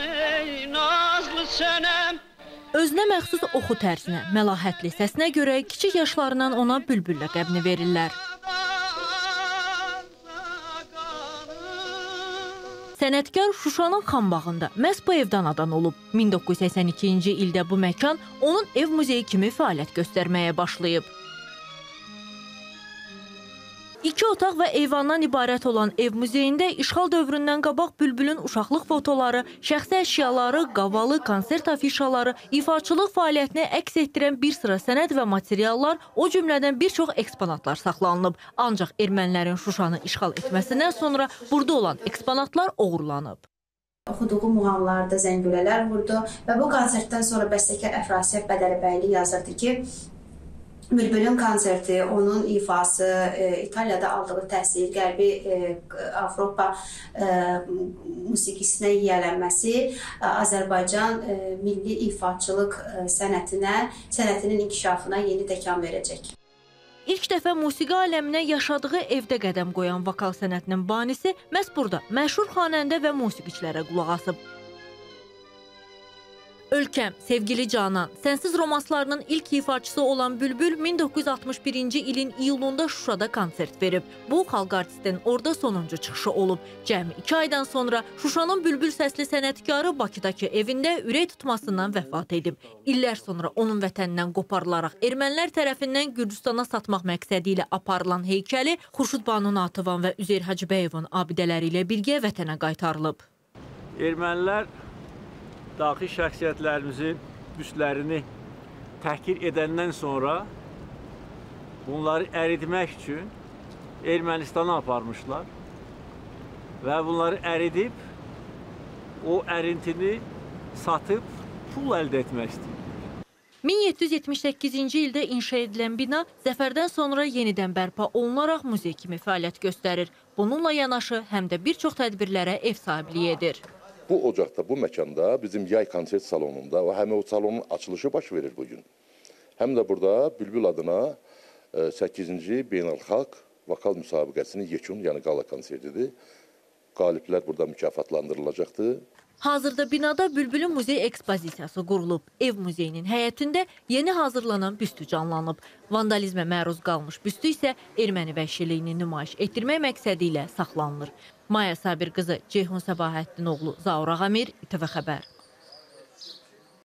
ey nazlı sənəm. Özünə məxsus oxu tərzinə, məlahətli səsinə görə kiçik yaşlarından ona bülbül ləqəbini verirlər. Sənətkar Şuşanın Xambağında məhz bu evdə anadan olub. 1982-ci ildə bu məkan onun ev muzeyi kimi fəaliyyət göstərməyə başlayıb. 2 otaq və eyvandan ibarət olan ev muzeyində işğal dövründən qabaq bülbülün uşaqlıq fotoları, şəxsi əşyaları, qavalı, konsert afişaları, ifaçılıq fəaliyyətini əks etdirən bir sıra sənəd və materiallar, o cümlədən bir çox eksponatlar saxlanılıb. Ancaq ermənilərin Şuşanı işğal etməsindən sonra burada olan eksponatlar oğurlanıb. Oxuduğu muğamlarda zəngülələr vurdu və bu konsertdən sonra bəstəkar Əfrasiyyə Bədəlibəyli yazırdı ki, Bülbülün konserti, onun ifası, İtaliyada aldığı təhsil, Qərbi Avropa musiqisinə yiyələnməsi Azərbaycan milli ifaçılıq sənətinin inkişafına yeni təkan verəcək. İlk dəfə musiqi aləminə yaşadığı evdə qədəm qoyan vokal sənətinin banisi məhz burada məşhur xanəndə və musiqiçilərə qulaq asıb. Ölkəm, Sevgili Canan, Sənsiz romanslarının ilk ifaçısı olan Bülbül 1961-ci ilin iyulunda Şuşada konsert verib. Bu, xalq artistinin orada sonuncu çıxışı olub. Cəmi 2 aydan sonra Şuşanın bülbül səsli sənətkarı Bakıdakı evində ürək tutmasından vəfat edib. İllər sonra onun vətənindən qoparılaraq ermənilər tərəfindən Gürcüstana satmaq məqsədi ilə aparılan heykəli Xurşud Banu Nativan və Üzeyir Hacıbəyovun abidələri ilə birgə vətənə qaytarılıb. Ermənilər daxil şəxsiyyətlərimizin büstlərini təhqir edəndən sonra bunları əritmək üçün Ermənistana aparmışlar və bunları əridib o ərintini satıb pul əldə etmək istəyirlər. 1778-ci ildə inşa edilən bina zəfərdən sonra yenidən bərpa olunaraq muzey kimi fəaliyyət göstərir. Bununla yanaşı həm də bir çox tədbirlərə ev sahibliyi edir. Bu ocaqda, bu məkanda bizim yay konsert salonunda, həm o salonun açılışı baş verir bugün. Həm də burada Bülbül adına 8-ci beynəlxalq vokal müsabiqəsinin yekun, yəni qala konsertidir. Qaliblər burada mükafatlandırılacaqdır. Hazırda binada Bülbülün muzey ekspozisiyası qurulub. Ev muzeyinin həyətində yeni hazırlanan büstü canlanıb. Vandalizmə məruz qalmış büstü isə erməni vəhşiliyini nümayiş etdirmək məqsədi ilə saxlanılır. Maya Sabir qızı, Ceyhun Səbahəddinoğlu, Zaur Ağamir, İTV Xəbər.